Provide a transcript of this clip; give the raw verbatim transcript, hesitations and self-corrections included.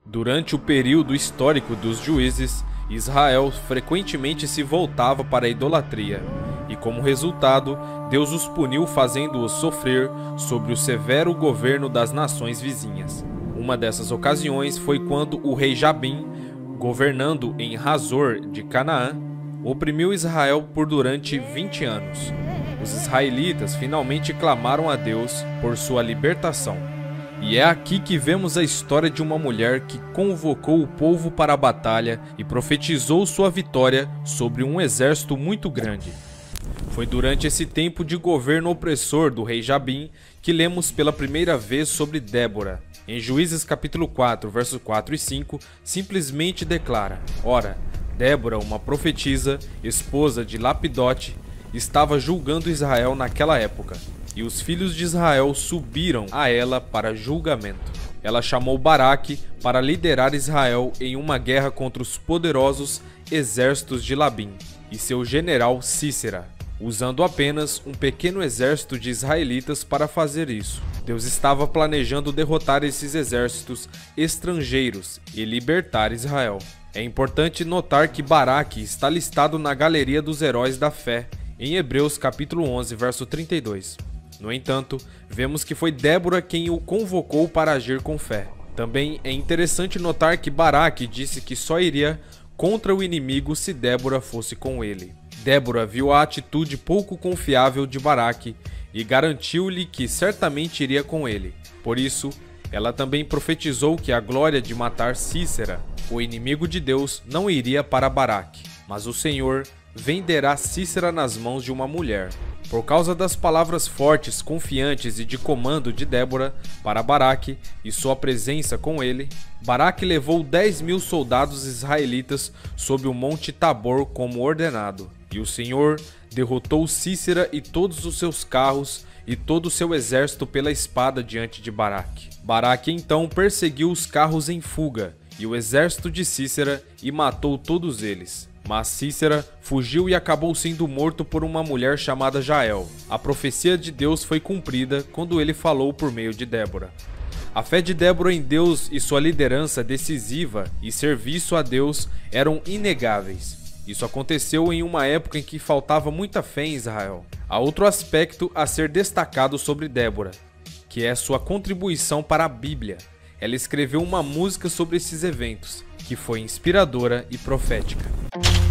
Durante o período histórico dos juízes, Israel frequentemente se voltava para a idolatria, e como resultado, Deus os puniu fazendo-os sofrer sobre o severo governo das nações vizinhas. Uma dessas ocasiões foi quando o rei Jabim, governando em Hazor de Canaã, oprimiu Israel por durante vinte anos. Os israelitas finalmente clamaram a Deus por sua libertação. E é aqui que vemos a história de uma mulher que convocou o povo para a batalha e profetizou sua vitória sobre um exército muito grande. Foi durante esse tempo de governo opressor do rei Jabim que lemos pela primeira vez sobre Débora. Em Juízes capítulo quatro, versos quatro e cinco, simplesmente declara: Ora, Débora, uma profetisa, esposa de Lapidote, estava julgando Israel naquela época. E os filhos de Israel subiram a ela para julgamento. Ela chamou Baraque para liderar Israel em uma guerra contra os poderosos exércitos de Labim e seu general Sísera, usando apenas um pequeno exército de israelitas para fazer isso. Deus estava planejando derrotar esses exércitos estrangeiros e libertar Israel. É importante notar que Baraque está listado na galeria dos heróis da fé, em Hebreus capítulo onze, verso trinta e dois. No entanto, vemos que foi Débora quem o convocou para agir com fé. Também é interessante notar que Baraque disse que só iria contra o inimigo se Débora fosse com ele. Débora viu a atitude pouco confiável de Baraque e garantiu-lhe que certamente iria com ele. Por isso, ela também profetizou que a glória de matar Sísera, o inimigo de Deus, não iria para Baraque, mas o Senhor venderá Sísera nas mãos de uma mulher. Por causa das palavras fortes, confiantes e de comando de Débora para Baraque e sua presença com ele, Baraque levou dez mil soldados israelitas sob o monte Tabor como ordenado. E o Senhor derrotou Sísera e todos os seus carros e todo o seu exército pela espada diante de Baraque. Baraque então perseguiu os carros em fuga e o exército de Sísera e matou todos eles. Mas Sísera fugiu e acabou sendo morto por uma mulher chamada Jael. A profecia de Deus foi cumprida quando ele falou por meio de Débora. A fé de Débora em Deus e sua liderança decisiva e serviço a Deus eram inegáveis. Isso aconteceu em uma época em que faltava muita fé em Israel. Há outro aspecto a ser destacado sobre Débora, que é sua contribuição para a Bíblia. Ela escreveu uma música sobre esses eventos, que foi inspiradora e profética.